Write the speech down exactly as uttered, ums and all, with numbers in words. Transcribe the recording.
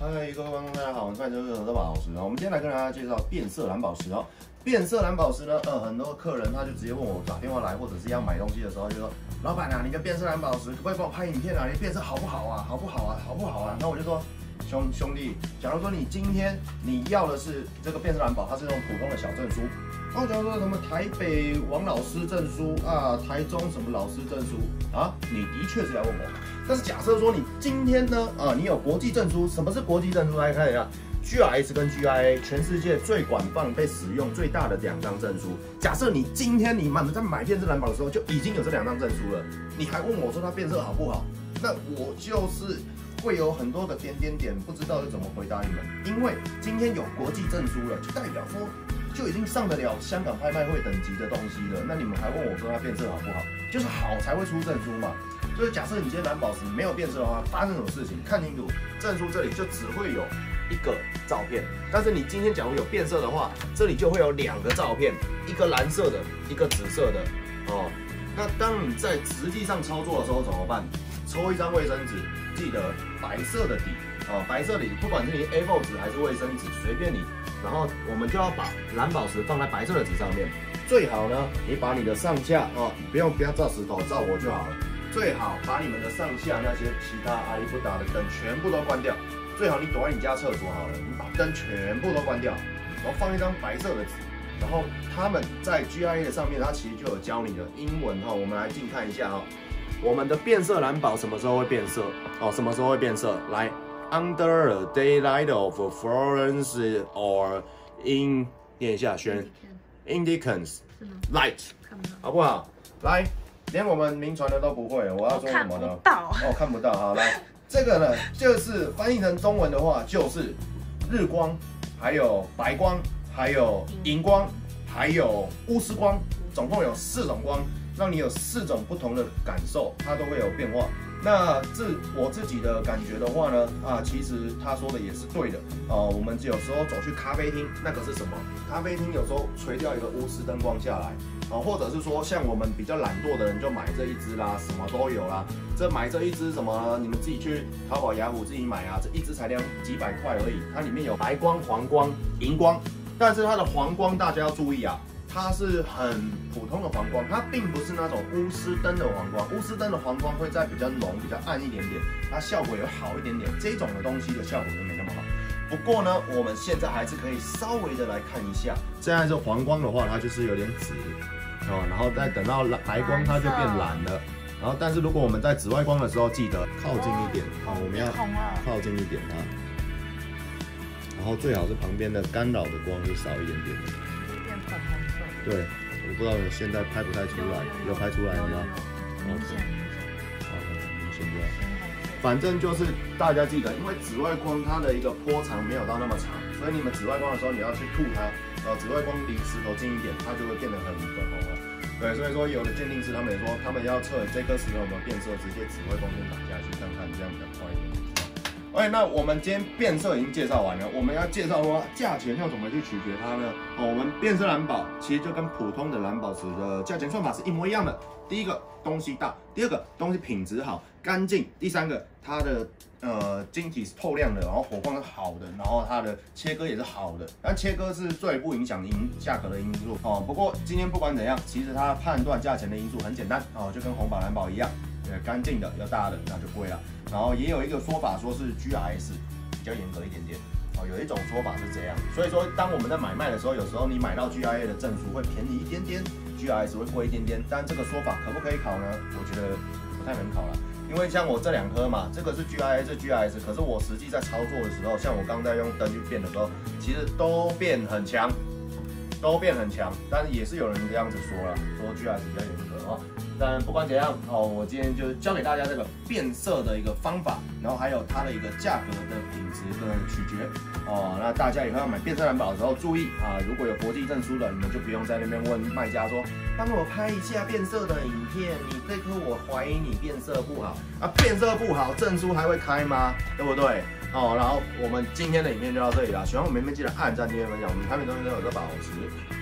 嗨，各位观众大家好，欢迎收看德宝老师。我们今天来跟大家介绍变色蓝宝石哦。变色蓝宝石呢，呃，很多客人他就直接问我打电话来，或者是要买东西的时候，就说老板啊，你的变色蓝宝石可不可以帮我拍影片啊？你的变色好不好啊？好不好啊？好不好啊？那我就说。 兄兄弟，假如说你今天你要的是这个变色蓝宝，它是那种普通的小证书，然后假如说什么台北王老师证书啊，台中什么老师证书啊，你的确是要问我。但是假设说你今天呢，啊，你有国际证书，什么是国际证书？来看一下 G R S 跟 G I A， 全世界最广泛被使用最大的两张证书。假设你今天你满在买变色蓝宝的时候就已经有这两张证书了，你还问我说它变色好不好？那我就是。 会有很多个点点点，不知道是怎么回答你们。因为今天有国际证书了，就代表说就已经上得了香港拍卖会等级的东西了。那你们还问我说它变色好不好？就是好才会出证书嘛。所以假设你今天蓝宝石没有变色的话，发生什么事情？看清楚，证书这里就只会有一个照片。但是你今天假如有变色的话，这里就会有两个照片，一个蓝色的，一个紫色的。哦，那当你在实际上操作的时候怎么办？抽一张卫生纸。 记得白色的底哦，白色底，不管是你 A 四 纸还是卫生纸，随便你。然后我们就要把蓝宝石放在白色的纸上面。最好呢，你把你的上下哦，不用不要照石头，照我就好了。最好把你们的上下那些其他阿里不达的灯全部都关掉。最好你躲在你家厕所好了，你把灯全部都关掉，然后放一张白色的纸。然后他们在 G I A 的上面，它其实就有教你的英文哈、哦，我们来近看一下哈、哦。 我们的变色蓝宝什么时候会变色？哦，什么时候会变色？来 ，under the daylight of fluorescence or in 念一下，选 indicates light， 好不好？来，连我们名传的都不会，我要说什么呢？ 看不到哦，看不到。好，来，这个呢，就是翻译成中文的话，就是日光，还有白光，还有荧光，还有钨丝光，总共有四种光。 让你有四种不同的感受，它都会有变化。那这我自己的感觉的话呢，啊，其实他说的也是对的哦。我们有时候走去咖啡厅，那个是什么？咖啡厅有时候垂掉一个钨丝灯光下来，啊，或者是说像我们比较懒惰的人就买这一支啦，什么都有啦。这买这一支什么，你们自己去淘宝、雅虎自己买啊，这一支才两几百块而已。它里面有白光、黄光、荧光，但是它的黄光大家要注意啊。 它是很普通的黄光，它并不是那种钨丝灯的黄光。钨丝灯的黄光会在比较浓、比较暗一点点，它效果也好一点点。这种的东西的效果就没那么好。不过呢，我们现在还是可以稍微的来看一下。现在是黄光的话，它就是有点紫哦，然后再等到白光，它就变蓝了。然后，但是如果我们在紫外光的时候，记得靠近一点，好，我们要靠近一点它。然后最好是旁边的干扰的光是少一点点的。 对，我不知道你现在拍不太出来，有拍出来了吗？ 明显， 好，明显对。反正就是大家记得，因为紫外光它的一个波长没有到那么长，所以你们紫外光的时候你要去吐它，然后紫外光离石头近一点，它就会变得很粉红了。对，所以说有的鉴定师他们也说，他们要测这颗石头有没有变色，直接紫外光先打下去看看，这样比较快一点。 OK， 那我们今天变色已经介绍完了，我们要介绍说价钱要怎么去取决它呢？哦，我们变色蓝宝其实就跟普通的蓝宝石的价钱算法是一模一样的。第一个东西大，第二个东西品质好、干净，第三个它的呃晶体是透亮的，然后火光是好的，然后它的切割也是好的。但切割是最不影响因价格的因素哦。不过今天不管怎样，其实它判断价钱的因素很简单哦，就跟红宝蓝宝一样。 对，干净的要大的那就贵了。然后也有一个说法说是 G R S 比较严格一点点哦，有一种说法是这样。所以说，当我们在买卖的时候，有时候你买到 G I A 的证书会便宜一点点 ，G R S 会贵一点点。但这个说法可不可以考呢？我觉得不太能考了，因为像我这两颗嘛，这个是 G I A， 这 G R S， 可是我实际在操作的时候，像我刚在用灯去变的时候，其实都变很强，都变很强。但是也是有人这样子说了，说 G R S 比较严格哦。 但不管怎样哦，我今天就教给大家这个变色的一个方法，然后还有它的一个价格的品质的取决哦。那大家以后要买变色蓝宝的时候注意啊，如果有国际证书的，你们就不用在那边问卖家说，帮我拍一下变色的影片，你这颗我怀疑你变色不好啊，变色不好，证书还会开吗？对不对？哦，然后我们今天的影片就到这里了，喜欢我们影片记得按赞、订阅、分享，我们产品中心都有这宝石。